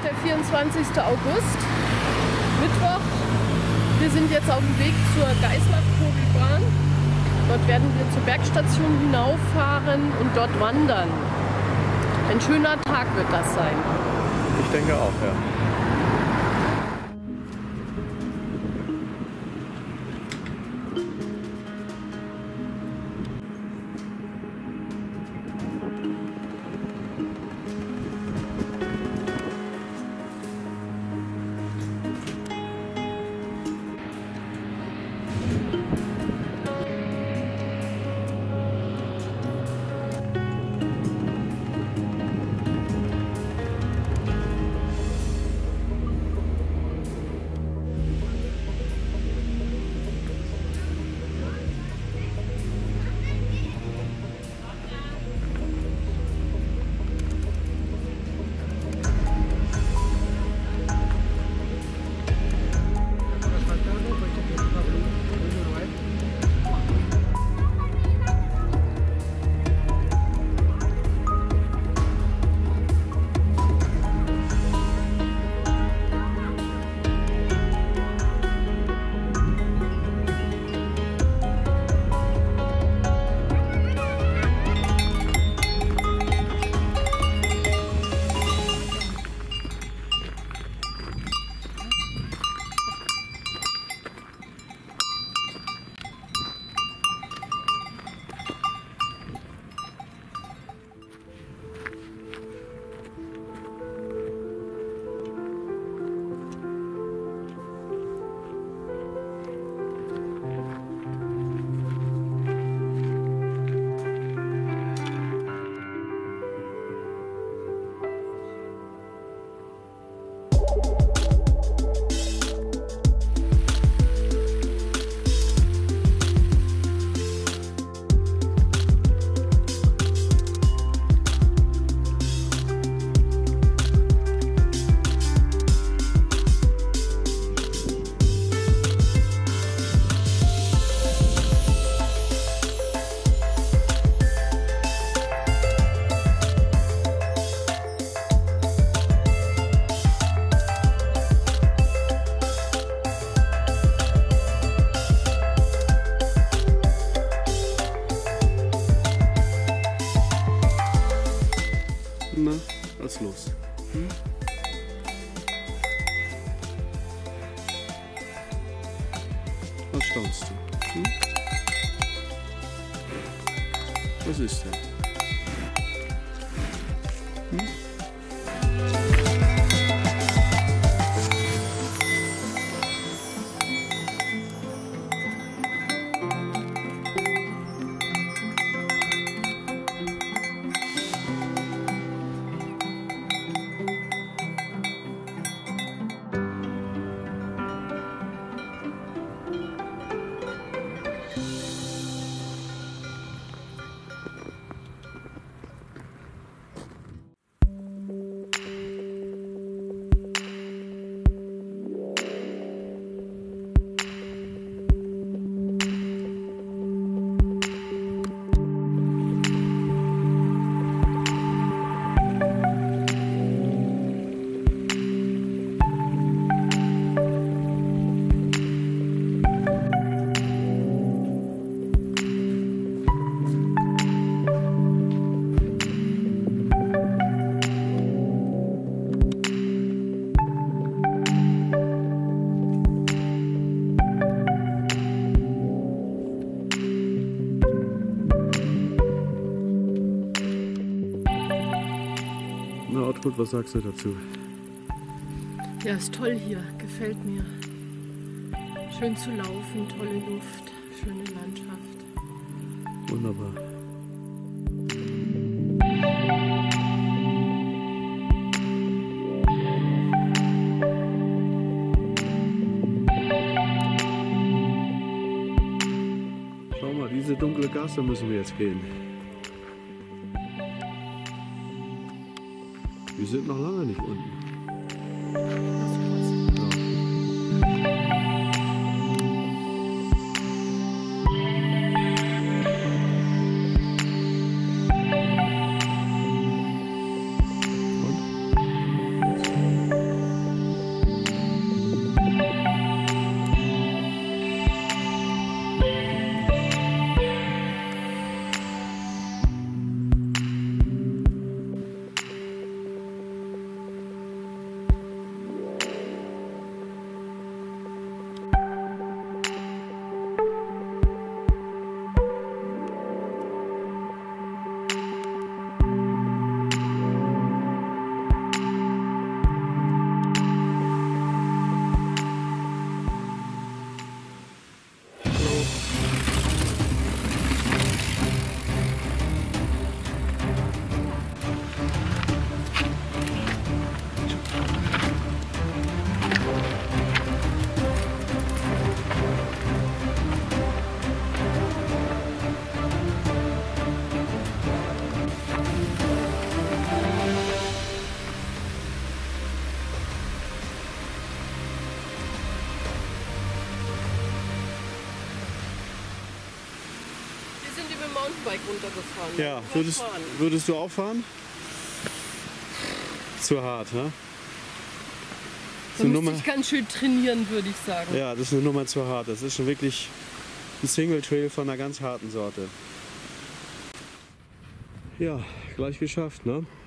der 24. August, Mittwoch. Wir sind jetzt auf dem Weg zur Geißler-Korbelbahn. Dort werden wir zur Bergstation hinauffahren und dort wandern. Ein schöner Tag wird das sein. Ich denke auch, ja. Na, was ist los? Was staunst du? Was ist denn? Na, Ortmut, was sagst du dazu? Ja, ist toll hier, gefällt mir. Schön zu laufen, tolle Luft, schöne Landschaft. Wunderbar. Schau mal, diese dunkle Gasse müssen wir jetzt gehen. Wir sind noch lange nicht unten. Und? Mountainbike runtergefahren. Ja, Überfahren. würdest du auch fahren? Zu hart, ne? Da müsste ich ganz schön trainieren, würde ich sagen. Ja, das ist eine Nummer zu hart. Das ist schon wirklich ein Single Trail von einer ganz harten Sorte. Ja, gleich geschafft, ne?